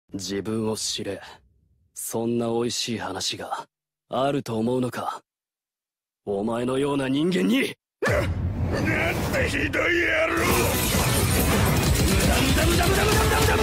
自分を知れ。そんな美味しい話があると思うのか。お前のような人間に。なんてひどい野郎。無駄無駄無駄無駄無駄無駄無駄無駄。